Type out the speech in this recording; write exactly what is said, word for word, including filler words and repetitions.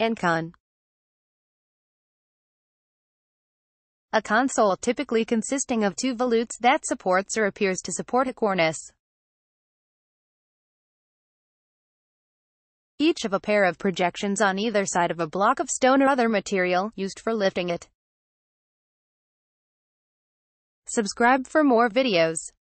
ANCON. A console typically consisting of two volutes that supports or appears to support a cornice. Each of a pair of projections on either side of a block of stone or other material, used for lifting it. Subscribe for more videos.